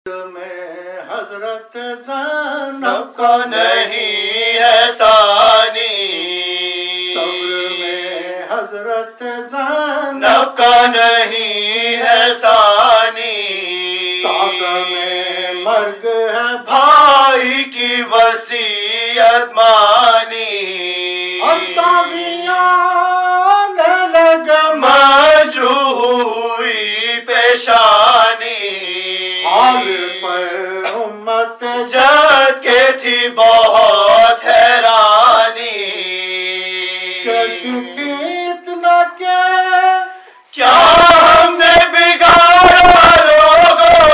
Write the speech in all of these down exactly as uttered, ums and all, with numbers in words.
میں حضرت زینب کا نہیں ہے ثانی، صبر میں حضرت زینب کا نہیں ہے ثانی، تازہ میں مرگ ہے بھائی کی وصیت مانی، الطاغیاں نے لگا مجروح ہوئی پیشانی، حال پر امت جد کے تھی بہت حیرانی، کہتی تھی اتنا کہ کیا ہم نے بگاڑا لوگوں،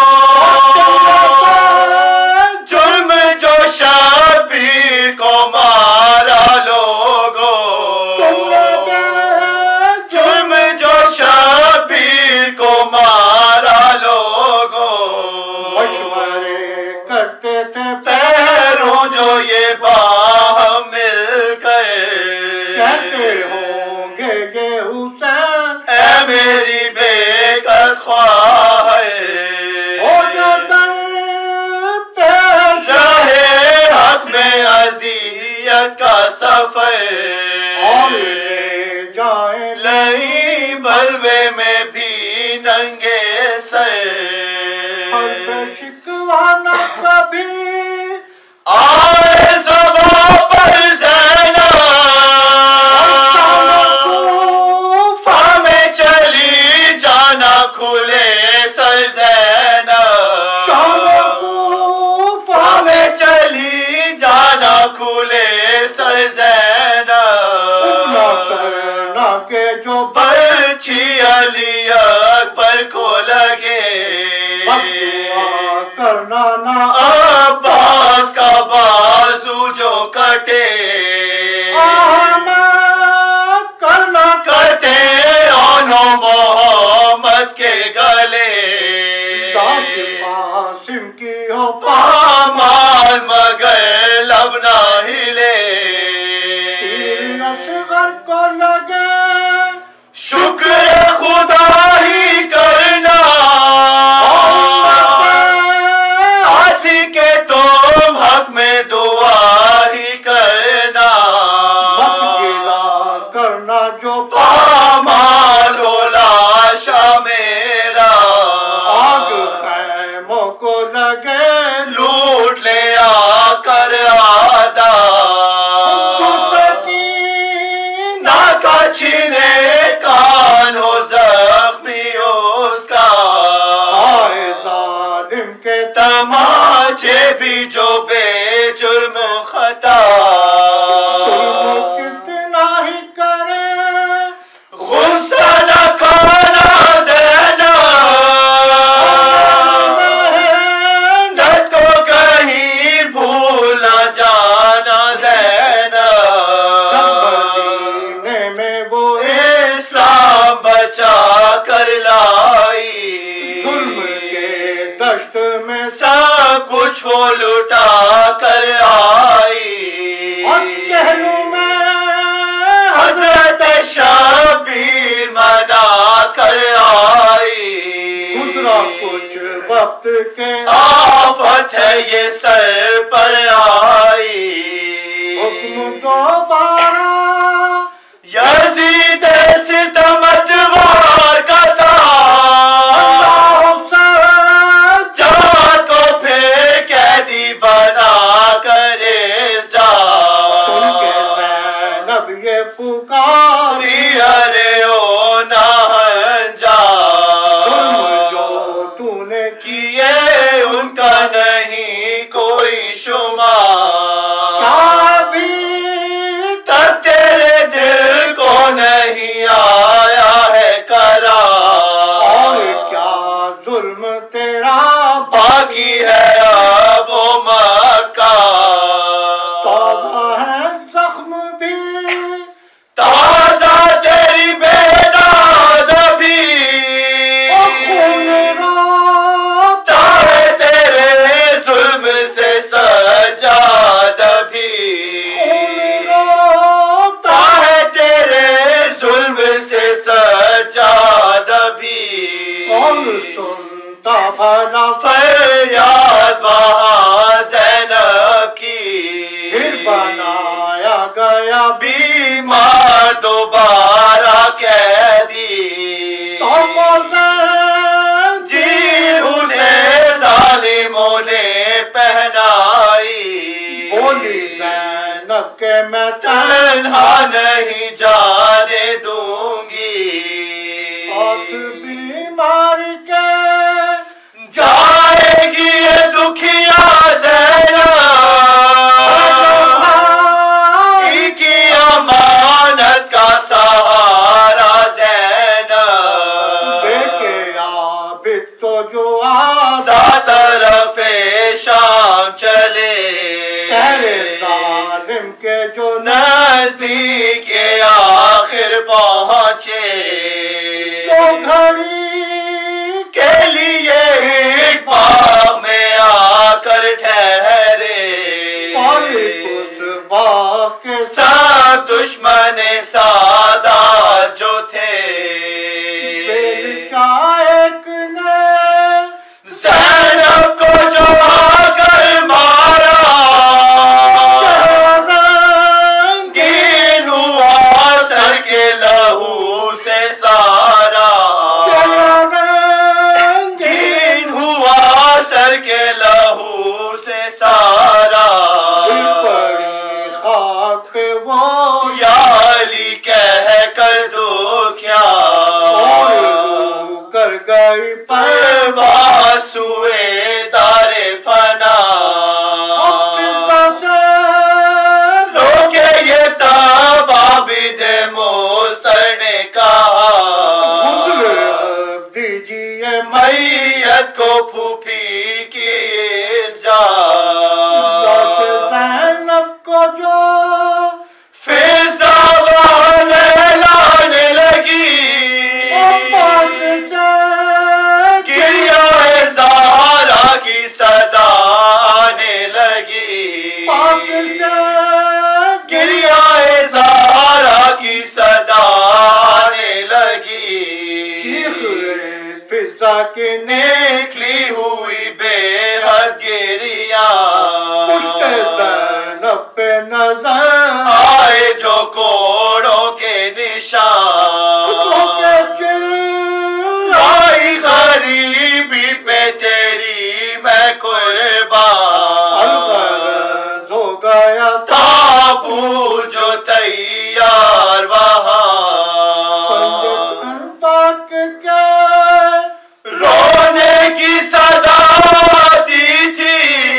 جرم جو شبیر کو مارا لوگوں، جرم جو شبیر کو مارا لوگوں، مشورے کرتے تھے پیروں جو یہ باہم مل کر کہتے ہوں گے یہ حسین اے میری بے کس خواہ ہو جو در پیش رہے حق میں اذیت کا سفر، اور لے جائیں لئی بلوے میں بھی ننگے سر، حرف شکوہ نہ کبھی آئے زباں پر زینب، کوفہ میں چلی جانا کھلے سر زینب، کوفہ میں چلی جانا کھلے سر زینب، نہ کرنا کہ جو برچھی علی اکبر کو لگے، بدعا کرنا نہ عباس کا بازو جو کٹے، احمد کرنا کٹے آنو محمد کے گلے، داش قاسم کی ہو پامال مگر لب نہ ہلے، تیر اصغر کو لگے شکر خدا ہی کرنا، آسی کے تم حق میں دعا ہی کرنا، مت گلا کرنا جو پامال ہو لاشا میرا، آگ خیموں کو لگے لوٹ لے آ کر آدھا، نہ کا چھینے کان ہو زخمی اس کا، آئے ظالم کے تماچے بھی جو بے جرم خطا، تم کتنا ہی کرے غصہ نہ کھانا زینب، نت کو کہیں بھول نہ جانا زینب، مدینے میں وہ اسلام بچا کر لائی، ظلم کے دشت میں سب کچھ وہ لٹا کر آئی، اور پہلو میں حضرت شبیر منا کر آئی، گزرا کچھ وقت کے آفت ہے یہ سر پر آئی، حکم دوبارہ یزید ستم اتوار کا تھا، جات کو پھر قیدی بنا کر اس جا، سن کے زینب یہ پکاری ارے او نہنجا، ظلم جو تو نے کیے ان کا نہیں کوئی شمار، ابھی تک تیرے دل کو نہیں آیا ہے قرار، اور کیا ظلم تیرا باقی ہے اب و مکہ، تازہ ہے زخم بھی تازہ تیری بیداد بھی، خون را تارے تیرے یاد وہاں زینب کی، پھر بنایا گیا بیمار دوبارہ قیدی، تو جی اسے ظالموں نے پہنائی، بولی زینب کے میں تنہا نہیں جانے دوں گی، ہاتھ بیمار کے جائے گی یہ دکھیا زینب کی امانت کا سہارا زینب، بیٹے عابد تو جو آدھا دا طرف شام چلے، تیرے ظالم کے جو نزدیک آخر پہنچے، تو گھڑی کے لیے ایک باغ میں آ کر ٹھہرے، پالی اس باغ کے سب دشمن سادات جو تھے، بیل چائک نے زینب کو جو آ کر مارا، رنگین ہوا سر کے لہو سے سارا، رنگین ہوا سر کے لہو سے سارا، پڑی خاک پہ وہ یا علی کہہ کر دو کیا، رو کر گئی پرواز ہوئے دار فنا، روکے یہ تب عابد مستر نے کہا، دیجیے میت کو پھوپھی کی جا، زینب کو جو فضا بہانے لانے لگی، پاس سے گریہ زہرا کی صدا آنے لگی، پاس سے گریہ زہرا کی صدا آنے لگی، فضا کے نکلی ہوئی بے حد گریہ، پشت زینب پہ نظر آئے جو کوڑوں کے نشان، کے چل آئی غریبی پہ تیری میں قربان، الغرض ہو گیا تھا تابوت جو تیار وہاں، پنجتن پاک کے رونے کی صدا آتی تھی،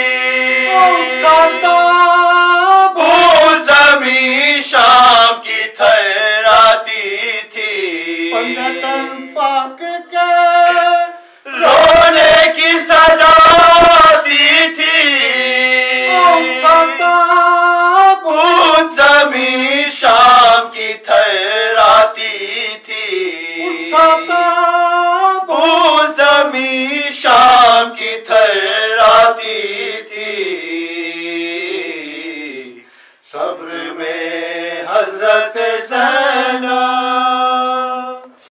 بھوت زمین شام کی تھراتی تھی، پنجتن پاک کے